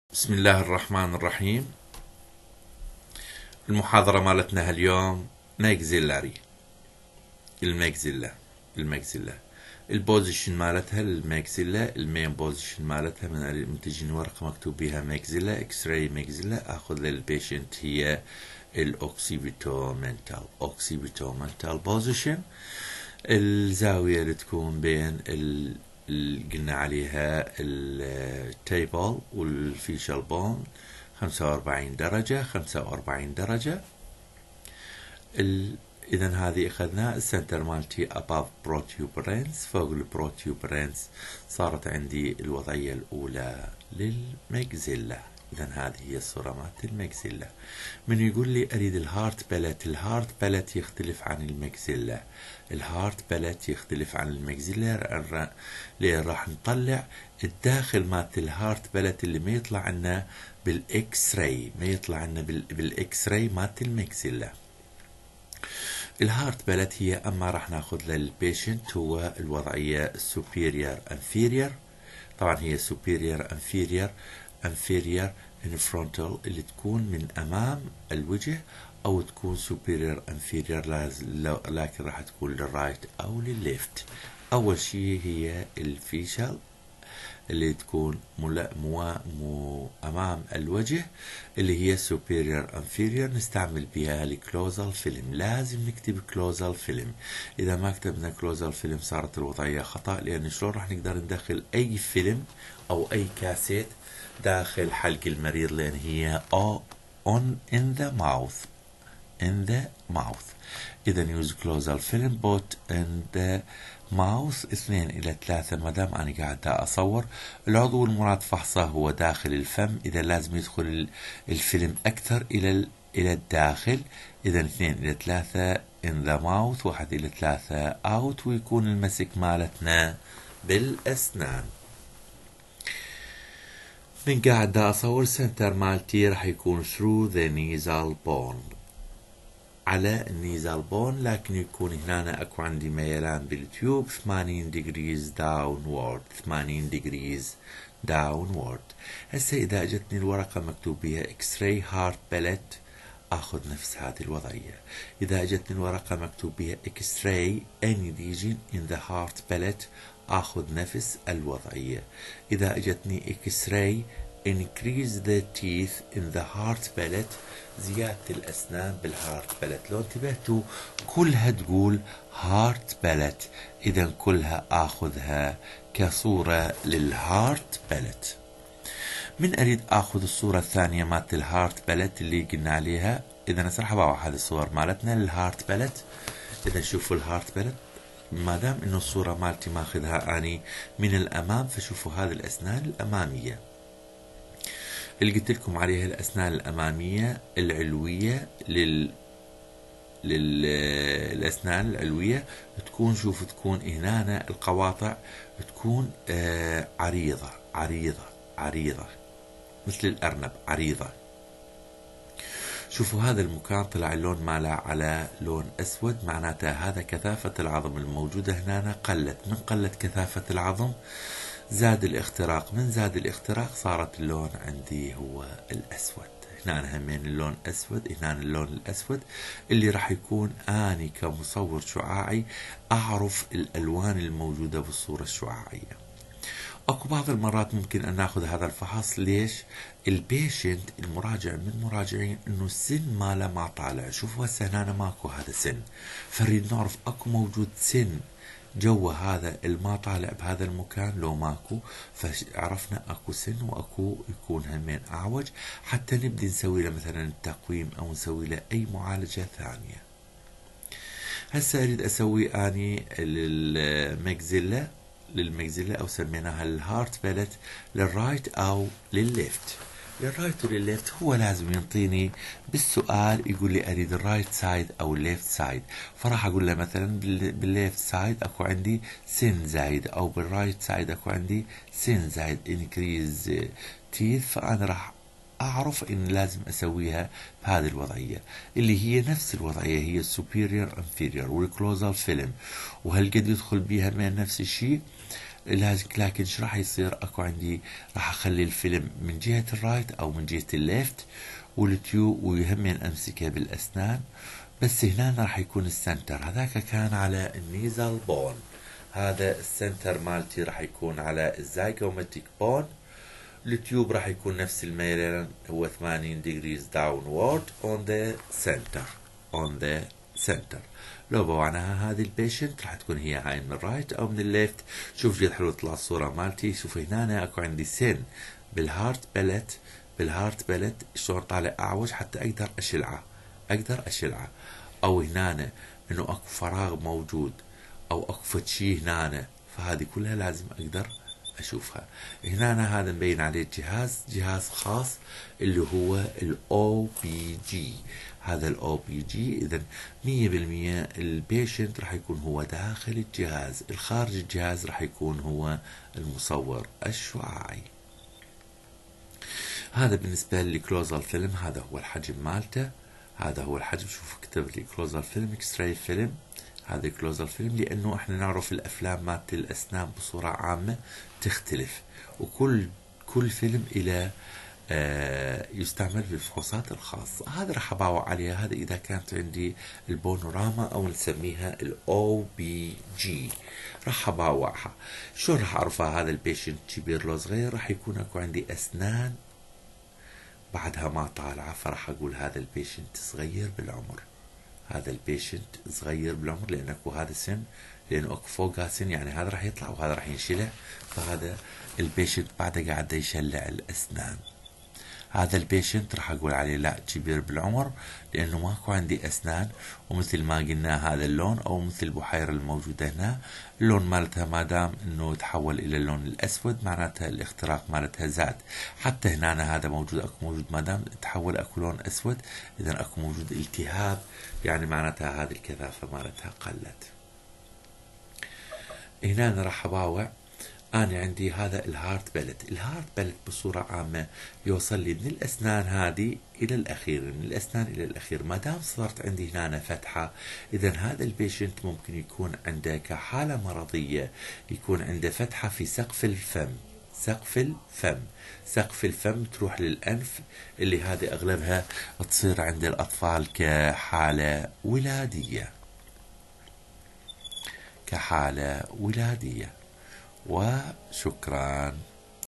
بسم الله الرحمن الرحيم. المحاضرة مالتنا هاليوم ماكسيلاري. الماكسيلا البوزيشن مالتها الماكسيلا، المين بوزيشن مالتها من تجيني ورقة مكتوب بها ماكسيلا اكس راي ماكسيلا، اخذ للبيشنت هي الاوكسيبيتومنتال بوزيشن. الزاوية اللي تكون بين قلنا عليها التيبل والفيشل بون 45 درجة 45 درجة. إذا هذه أخذنا السنتر مالتي above protuberance، فوق البروتيوبرنس صارت عندي الوضعية الأولى للماكسيلا. إذا هذه هي الصورة مالت الماكسيلا. من يقول لي أريد الهارت بالت يختلف عن الماكسيلا. ليه راح نطلع الداخل مالت الهارت بالت اللي ما يطلع عنا بالاكس راي، بالاكس راي مالت الماكسيلا. الهارت بالت هي اما راح ناخذ للبيشنت هو الوضعيه superior inferior. طبعا هي superior inferior in frontal اللي تكون من امام الوجه، او تكون superior inferior لكن راح تكون للرايت او للليفت. اول شيء هي الفيشل اللي تكون امام الوجه اللي هي superior inferior، نستعمل بها الكلوزال فيلم. لازم نكتب كلوزال فيلم، اذا ما كتبنا كلوزال فيلم صارت الوضعيه خطا، لان شلون راح نقدر ندخل اي فيلم او اي كاسيت داخل حلق المريض، لان هي in the mouth. إذا use closal film both in the mouth 2 إلى 3 ما دام أنا قاعد أصور. العضو المراد فحصه هو داخل الفم، إذا لازم يدخل الفيلم أكثر إلى الداخل. إذا 2 إلى 3 in the mouth، 1 إلى 3 out، ويكون المسك مالتنا بالأسنان. من قاعد أصور سنتر مالتي راح يكون through the nasal bone، على النيزال بون، لكن يكون هنا اكو عندي ميلان بالتيوب 80 ديجريز داونورد. هسه اذا اجتني الورقة مكتوب بها اكس راي هارت بالت اخذ نفس هذه الوضعية. اذا اجتني الورقة مكتوب بها اكس راي اني ليجن ان ذا هارت بالت اخذ نفس الوضعية. اذا اجتني اكس راي increase the teeth in the heart palate، زيادة الأسنان بالهارت بالت. لو انتبهتوا كلها تقول هارت بالت، إذا كلها آخذها كصورة للهارت بالت. من أريد آخذ الصورة الثانية مالت الهارت بالت اللي قلنا عليها. إذا أنا راح أبغى هذه الصور مالتنا للهارت بالت. إذا شوفوا الهارت بالت، ما دام إنه الصورة مالتي ماخذها أني من الأمام، فشوفوا هذه الأسنان الأمامية اللي قلت لكم عليها، الأسنان الأمامية العلوية للأسنان العلوية تكون، شوف تكون هنا القواطع تكون عريضة مثل الأرنب، عريضة. شوفوا هذا المكان طلع اللون ماله على لون أسود، معناته هذا كثافة العظم الموجودة هنا قلت. من قلت كثافة العظم زاد الاختراق، من زاد الاختراق صارت اللون عندي هو الأسود. هنا همين اللون أسود، هنا اللون الأسود اللي راح يكون أني كمصور شعاعي أعرف الألوان الموجودة بالصورة الشعاعية. اكو بعض المرات ممكن ان ناخذ هذا الفحص. ليش؟ البيشنت المراجع من مراجعين انه السن ماله ما طالع. شوفوا هسه هنا ماكو هذا سن، فنريد نعرف اكو موجود سن جوا هذا الما طالع بهذا المكان لو ماكو، فعرفنا اكو سن واكو يكون همين اعوج، حتى نبدي نسوي له مثلا التقويم او نسوي له اي معالجة ثانية. هسه اريد اسوي اني للماكسيلا او سميناها الهارت بالت للرايت او للليفت. للرايت وللليفت هو لازم ينطيني بالسؤال يقول لي اريد الرايت سايد او الليفت سايد، فراح اقول له مثلا بالليفت سايد اكو عندي سن زايد، او بالرايت سايد اكو عندي سن زايد انكريز تيث. فانا راح اعرف ان لازم اسويها بهذه الوضعيه اللي هي نفس الوضعيه، هي السوبيريور انفيريور والكلوزال فيلم. وهل قد يدخل بيها من نفس الشيء؟ لكن شو راح يصير؟ اكو عندي راح اخلي الفيلم من جهة الرايت او من جهة الليفت، والتيوب ويهمين امسكه بالاسنان. بس هنا راح يكون السنتر هذاك كان على النيزال بون، هذا السنتر مالتي راح يكون على الزايجوماتيك بون. التيوب راح يكون نفس الميلان، هو 80 degrees downward on the center on the center. لو بوعناها هذه البيشنت راح تكون هي هاي من الرايت او من الليفت. شوف جد حلو تطلع الصورة مالتي. شوف هنا اكو عندي سن بالهارت بلت، بالهارت بلت شلون طالع اعوج حتى اقدر اشلعه، اقدر اشلعه. او هنا انه اكو فراغ موجود او اكو فد شي هنا، فهذه كلها لازم اقدر اشوفها. هنا هذا مبين عليه جهاز خاص اللي هو الاو بي جي. هذا الاو بي جي اذا 100% البيشنت راح يكون هو داخل الجهاز، الخارج الجهاز راح يكون هو المصور الشعاعي. هذا بالنسبة للكلوزال فيلم، هذا هو الحجم مالته، هذا هو الحجم. شوف كتب لي كلوزال فيلم، اكس راي فيلم. هذا كلوزال فيلم لانه احنا نعرف الافلام مالت الاسنان بصورة عامة تختلف، كل فيلم الى يستعمل في الفحوصات الخاصة. هذا راح اباوع عليها، هذا اذا كانت عندي البونوراما او نسميها الاو بي جي، راح اباوعها. شلون راح اعرفها هذا البيشنت كبير لو صغير؟ راح يكون اكو عندي اسنان بعدها ما طالعة، فراح اقول هذا البيشنت صغير بالعمر، هذا البيشنت صغير بالعمر، لان اكو هذا سن، لانه اكو فوقها سن، يعني هذا راح يطلع وهذا راح ينشلع، فهذا البيشنت بعده قاعد يشلع الاسنان. هذا البيشنت راح اقول عليه لا كبير بالعمر، لانه ماكو عندي اسنان. ومثل ما قلنا هذا اللون او مثل البحيرة الموجودة هنا، اللون مالتها ما دام انه تحول الى اللون الاسود معناتها الاختراق مالتها زاد. حتى هنا هذا موجود، اكو موجود ما دام تحول اكو لون اسود، اذا اكو موجود التهاب، يعني معناتها هذه الكثافة مالتها قلت. هنا أنا راح أباوع. أنا عندي هذا الهارت بلت بصورة عامة يوصل لي من الأسنان هذه إلى الأخير، من الأسنان إلى الأخير. ما دام صارت عندي هنا فتحة، إذا هذا البيشنت ممكن يكون عنده كحالة مرضية يكون عنده فتحة في سقف الفم، سقف الفم تروح للأنف، اللي هذه أغلبها تصير عند الأطفال كحالة ولادية. وشكرا.